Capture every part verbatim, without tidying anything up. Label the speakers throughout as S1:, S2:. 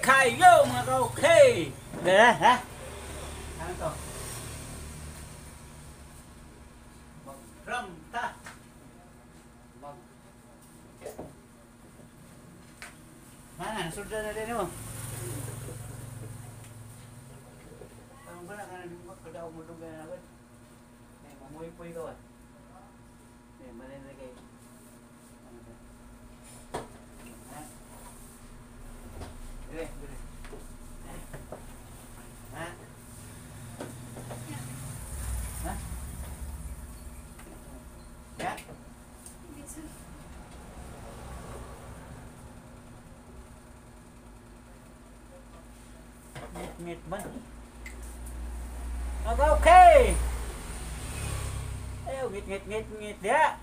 S1: kayo mga ka-okay! Eh, ha? Ano to? Mag-drum ta! Mag... Mana, sudah na din mo. Ang ba na ka na magkadaw mo doon gano'n agad? Eh, mamuhi-puhi ka ba? Eh, malin na kayo. Dire, dire. Ha? Ha? Ya? Ngit-ngit ba? Okay! Ayaw, ngit-ngit-ngit-ngit ya!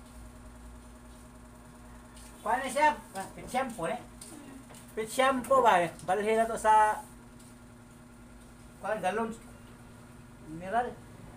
S1: Paano siya? Pit shampoo eh? Pit shampoo ba eh? Balhin na to sa... Paano galon? Mineral?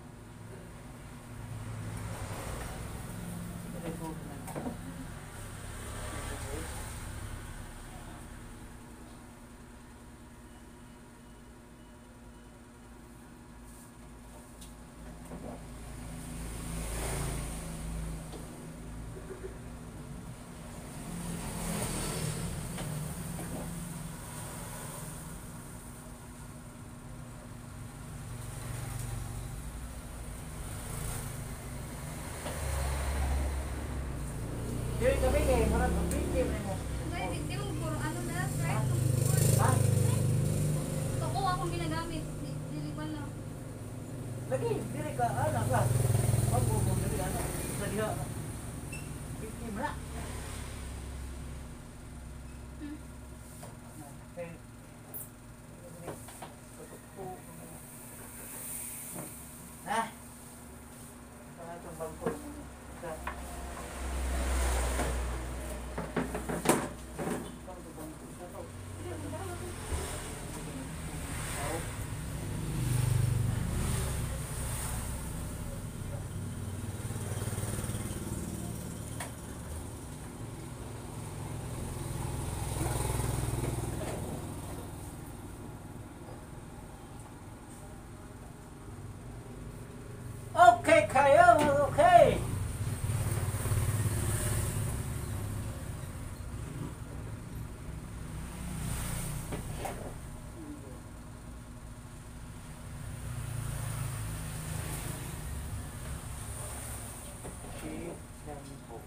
S1: Dili kami kay marang video mo.
S2: Hindi, di mo puro ano na, right?
S1: Ha?
S2: Toko akong ginagamit. Diliban lang.
S1: Lagi, dili ka anak lah. Ako mo dili anak. Sa diha. Victim na.
S2: Hmm.
S1: Okay. Ha? Para itong bangko mo. Sa okay kayo, okay. Shampoo.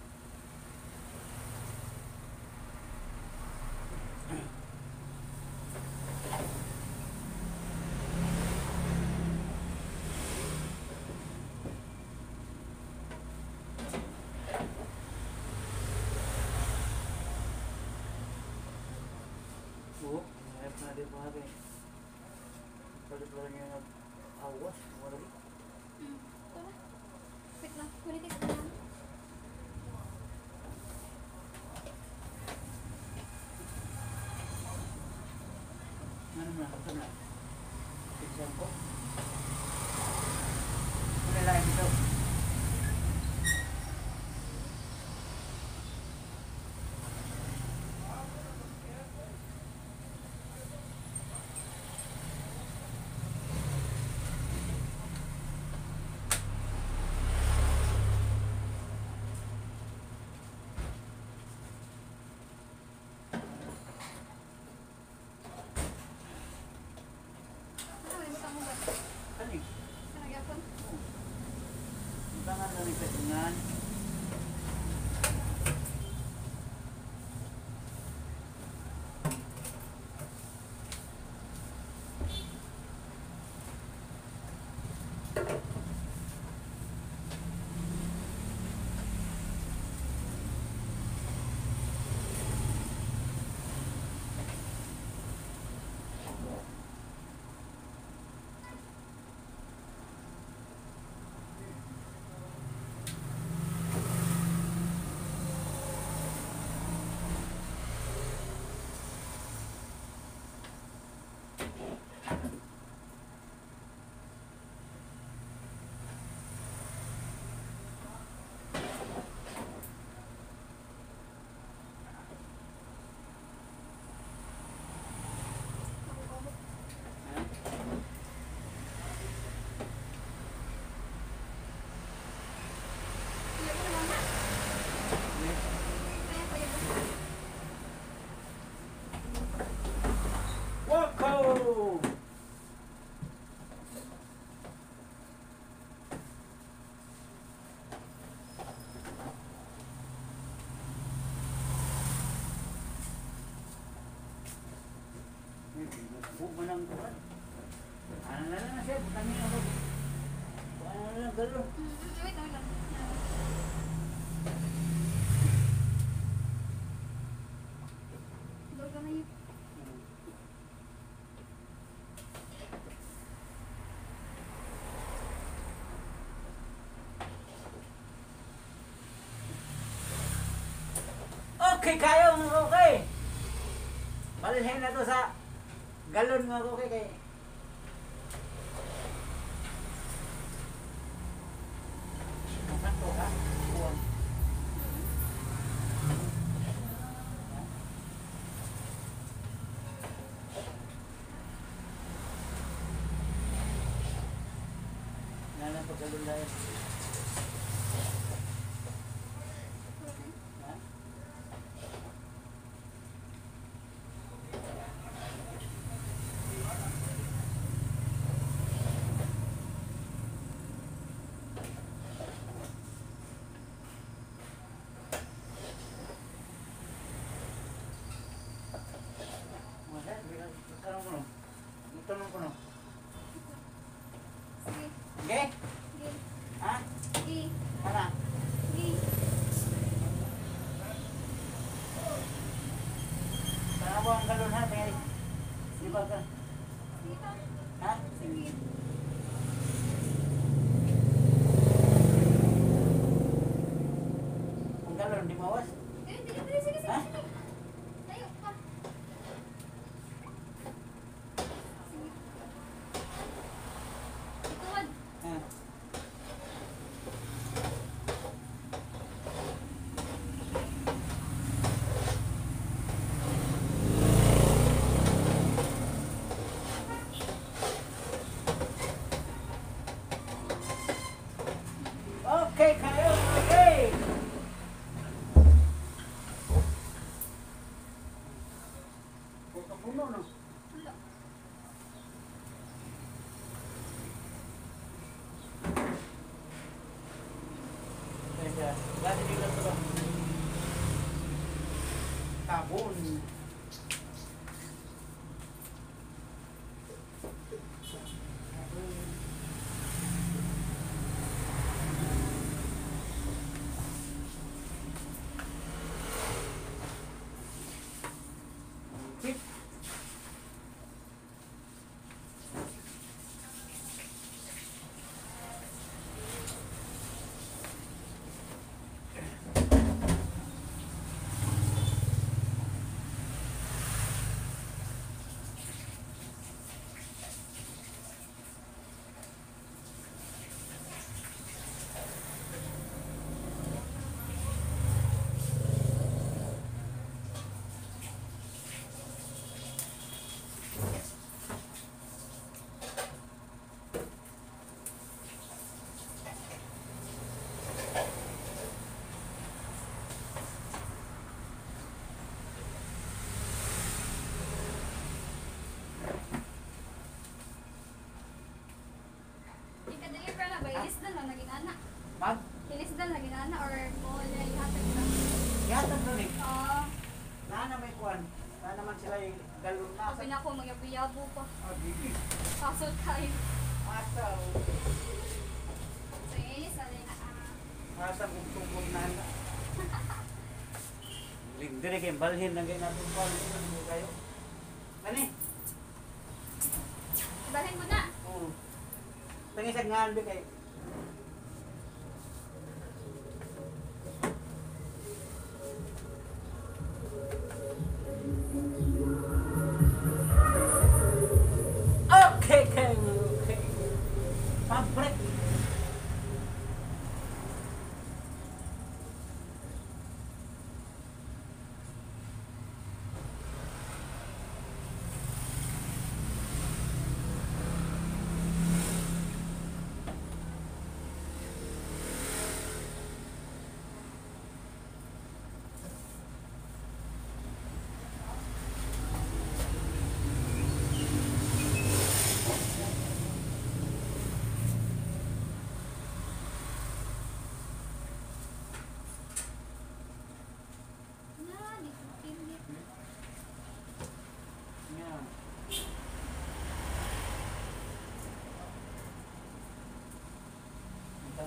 S1: Oh, ayos na din mga rin. Palit lang yung awas. Wala rin.
S2: Hmm. Tara. Wait lang. Kunin kita lang.
S1: Ano na? Ito na. Pizza ko. Ano lang dito?
S2: Ano, ibutang mo ba?
S1: Kani?
S2: Nangyapon?
S1: Tangan na rin kasingan.
S2: Kaya pa yun.
S1: Wako! Bukan ang kuwan. Ano na lang siya, kami na lang. Ano na lang, galo.
S2: Mm, wait, wait lang. Doon ka na yun.
S1: Okay kayo mga okay. Balhin na to sa galon mga okay kay. Sakto ka. Kuwan. Nalang po galon dahil. Ha? Wala, tanong ko no. Tanong ko no.
S2: Sige.
S1: Okay?
S2: Sige.
S1: Ha?
S2: Sige.
S1: Para.
S2: Sige.
S1: Para mo ang galon ha, kaya di ba ka?
S2: Sige pa.
S1: Ha?
S2: Sige.
S1: Ang galon di mawas.
S2: Eh, sige, sige, sige, sige.
S1: Ha?
S2: Tayo pa. Sige. Ituwad.
S1: Ha. Okay kayo, okay. Puno no.
S2: Wala.
S1: Kaya lagi din lang to. Tabon. Tip.
S2: Ika-deliver na ba? Ilisdan lang naging anak.
S1: Mag.
S2: Ilisdan naging anak or mo niya ihatag na?
S1: Yatag to ni.
S2: Oo.
S1: Nana may kuan. Na naman sila yung galon na.
S2: Sabi na ako, magyabuyabo pa.
S1: Ah, bibi.
S2: Pasod tayo.
S1: Asa.
S2: So, inis na rin. Ah,
S1: Asa kung tungkol na na. Dire kay balhin lang kayo natin pa kayo. Ani?
S2: ibalhin mo na.
S1: Oo. Tangisag nga be kay. Okay, okay, okay. Pabrik.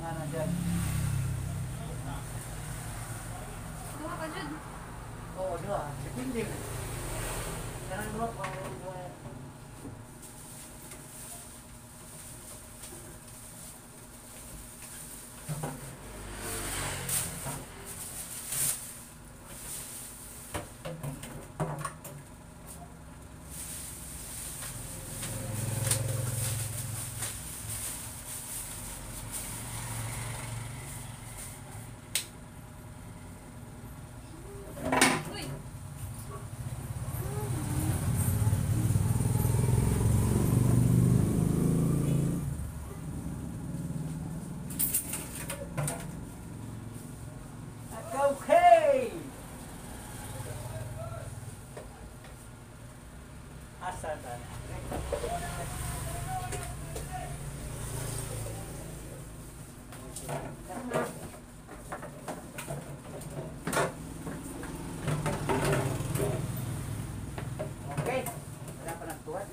S1: nga na dyan.
S2: Duha ka dyan.
S1: Oo, di ba? Depende. Karang dua, pang dua.
S2: Uy!
S1: Okay! Asa na? Okay. Wala pa nagtuwan.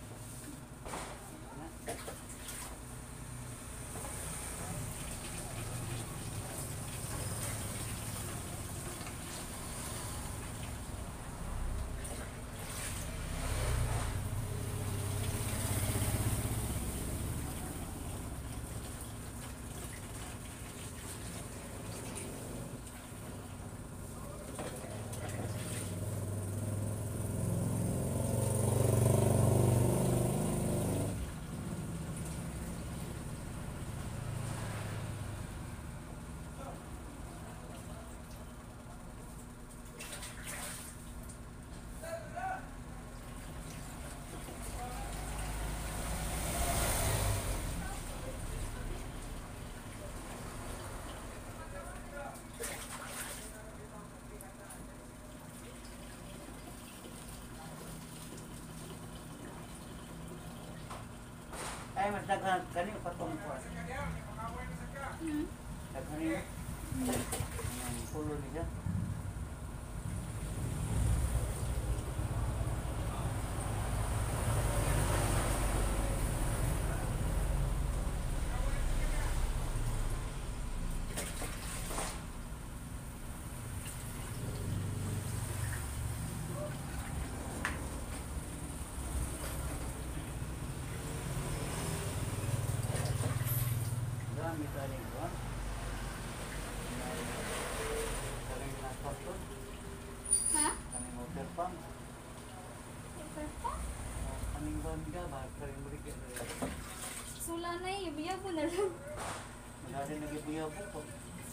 S1: Ay, mas daghan kanino patong ko.
S2: Hmm?
S1: Daghan niya. Ang pulo niya. Dami kaling ko. Kaling laptop to.
S2: Ha?
S1: Kaling water pump.
S2: Paper pa?
S1: Kaling bangga ba? Kaling balik.
S2: Sula na eh. Yabo na lang.
S1: Maganda nagibuya po ko.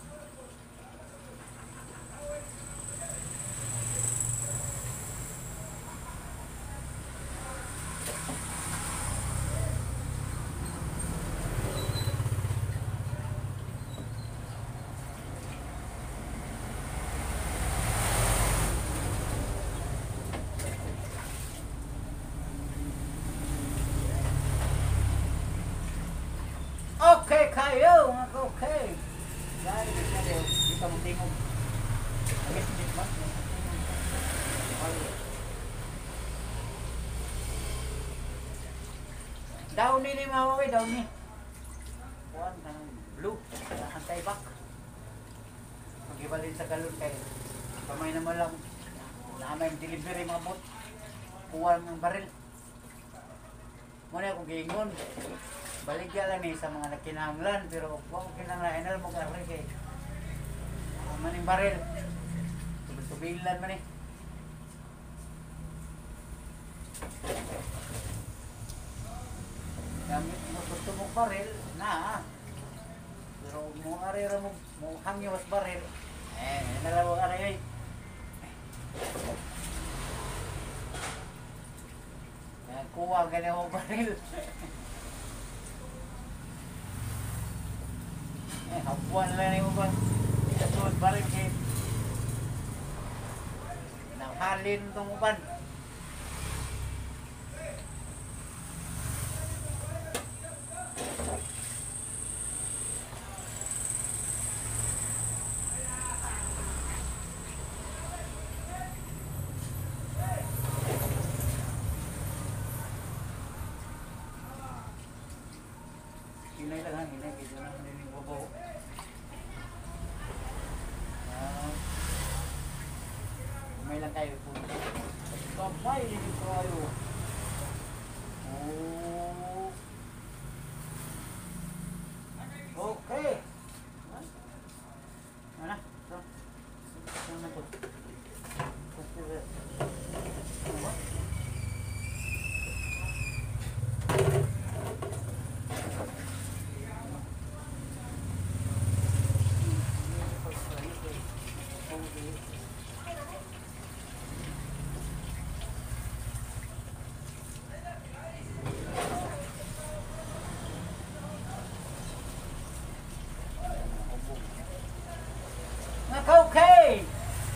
S1: Okay kayo, mga okay. Dahil na daw, di ka mong tingog. Agit hindi ba? Down ni ni mawawi, down ni. Kuhan ka ng blue, antay back. Mag-ibalin sa galon kayo. Kamay naman lang. Naamay yung delivery mga bot. Kuhan ng baril. Muna akong giingon. Baligya lang ni sa mga nakinahanglan pero wag ko kinahanglan na mo ka kay maning baril tubilan man eh gamit mo gusto mo baril na pero mo arera mo mo hangyo was baril eh nalaw aray ay kuha ganyan mo baril. Eh, hapuan lang ni mo ba? Ito, baril kayo. Nanghalin itong uban. Hinay lang ha, hinay. Kaya na, hindi babaw. Kamay lang kayo po. Kamay din kayo. Oh. Okay. Mana? So. Ano na po? Ano? Okay.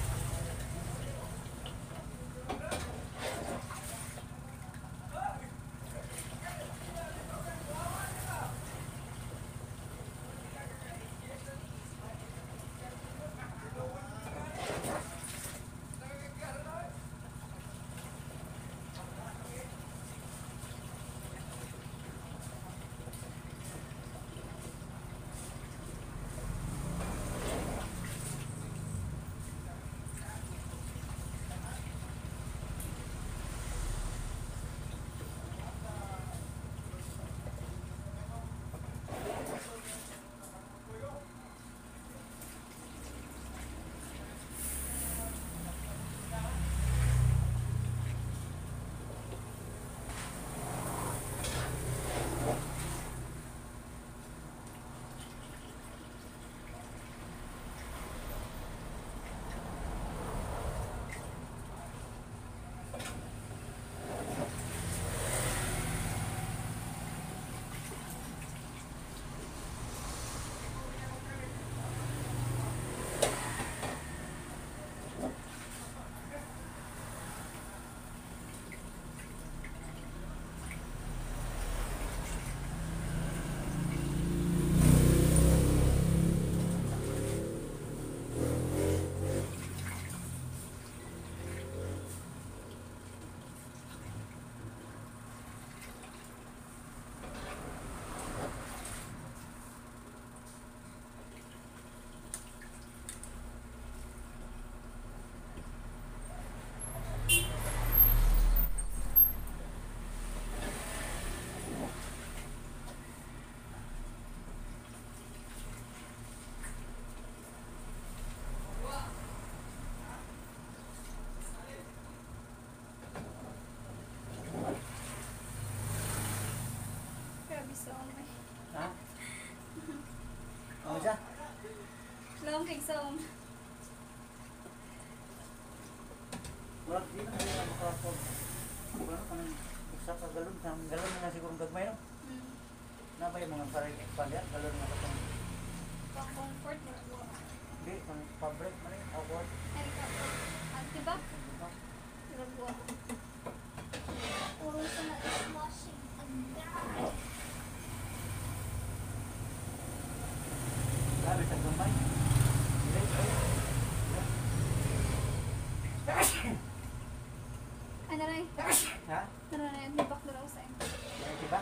S1: Ha? Ano siya?
S2: Long kay som.
S1: Wala, di na kaya makakapag. Wala ka nang isa ka galon. Galon na siguro gagmay, no?
S2: Hmm.
S1: Na ba yung mga parang expand yan? Galon na katong.
S2: Pa-comfort na po.
S1: Hindi, pang fabric man eh. Award.
S2: Ay, ka po. At diba?
S1: Diba?
S2: Diba po? Puro sa na washing.
S1: Grabe sa gagmay. Hindi, ay.
S2: Ay, naray.
S1: Ha?
S2: Naray, nabak na raw sa inyo.
S1: Ay, diba?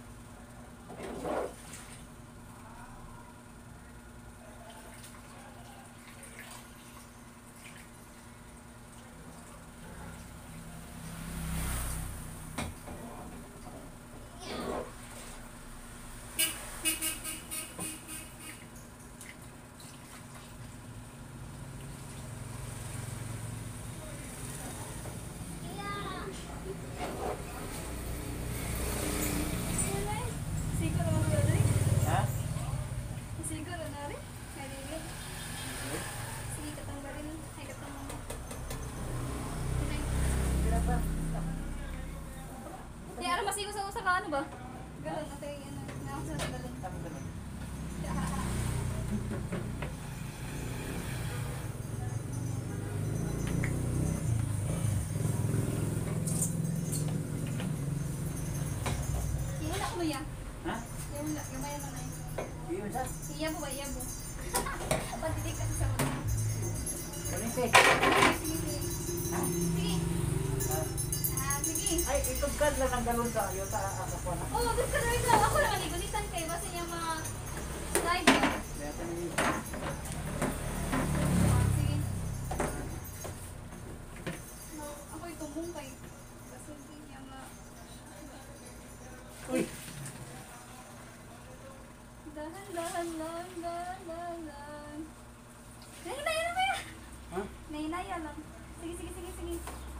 S2: Siguro naman naray.
S1: Ha?
S2: Siguro na rin. Nalili. Sige, katanggalin. Ay, katanggalin. Pinay.
S1: Hindi pa.
S2: Di, ara masigo sa usa ka ano ba? Galon, ate, ano, nakakasa sa galon.
S1: Tama ganun.
S2: Iyan ako ya.
S1: Ha?
S2: Yung la, gamay naman na yun.
S1: Iyon siya?
S2: Iya po ba, iya po. Pagdidik kasi sa mga.
S1: Kanite.
S2: Sige, sige.
S1: Ha?
S2: Sige.
S1: Ha?
S2: Ah, sige.
S1: Ay, itugkad lang ang galon sa iyo. Ta ako po na.
S2: Oh, good ka rin lang. Ako naman igulitan kayo. Basta niya mga slide ba?
S1: Kaya pa ni.
S2: Ah, sige. Sige, sige, sige, sige.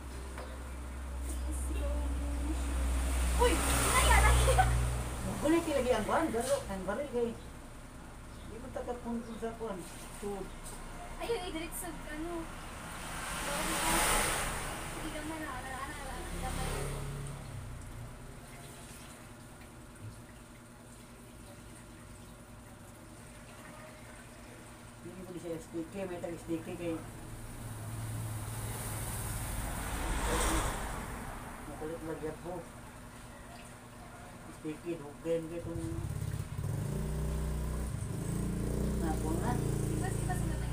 S2: Uy! Naya, naya!
S1: Kulit lagi ang kuan, galo, ang baril kay. Di mo takapundol sa kuan. Sud.
S2: Ayun, i-direct sa ano. Sige, gamay na. Ano, ano, ano, gamay.
S1: Hindi ko di siya S D K, may tag S D K kay. Makulit lagi ako. S D K, dugay mo itong napon na.
S2: Iba, iba sila tayo.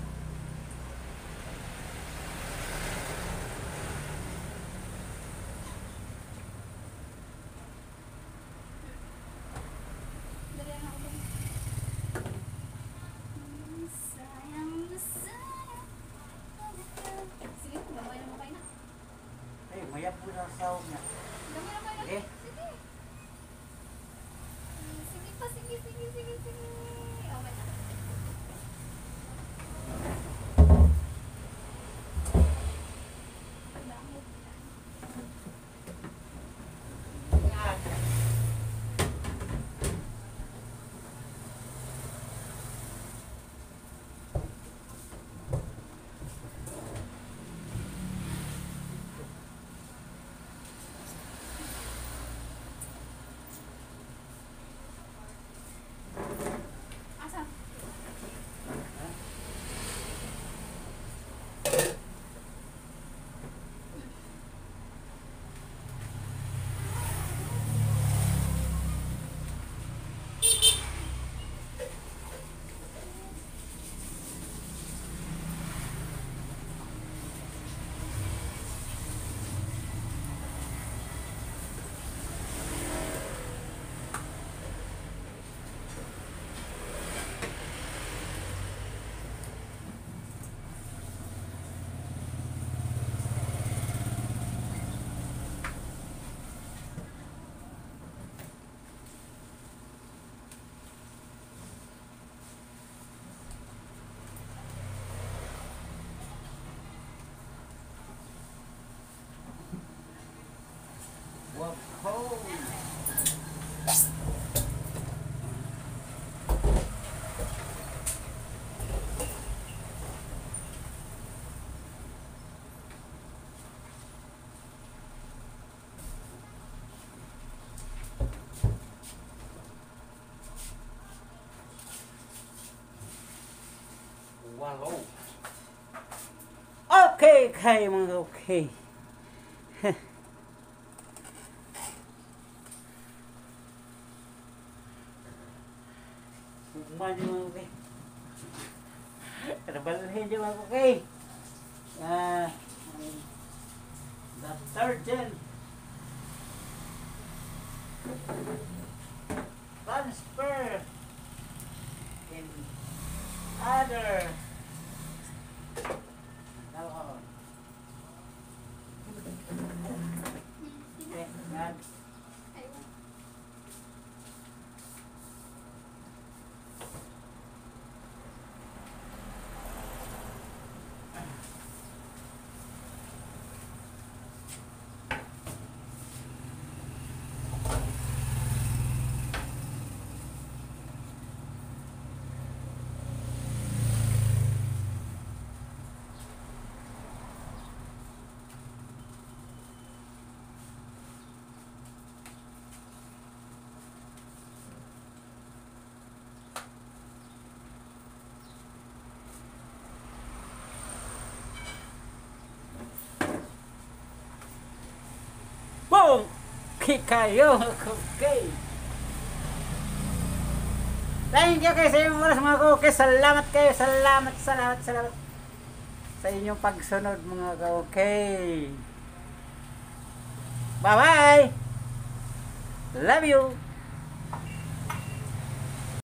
S2: Dali lang ako. Sayang na sayang. Sige, gamay na mo kayo na.
S1: Ay, mayap po na sa niya.
S2: Gamay na kayo na.
S1: Eh?
S2: Sige. Sige pa, sige, sige, sige, sige. Okay na. Pagdamot. Asa?
S1: Wow. Wow. Okay, kayo mga okay. Kumain mga okay. Trabalhin yung mga okay. Ah, the surgeon transfer in other alcohol. Okay, yan.
S2: Ayun.
S1: Boom! Kikayo! Okay! Thank you kayo sa inyong oras mga ka-okay. Salamat kayo. Salamat, salamat, salamat sa inyong pagsunod mga ka-okay. Bye-bye! Love you!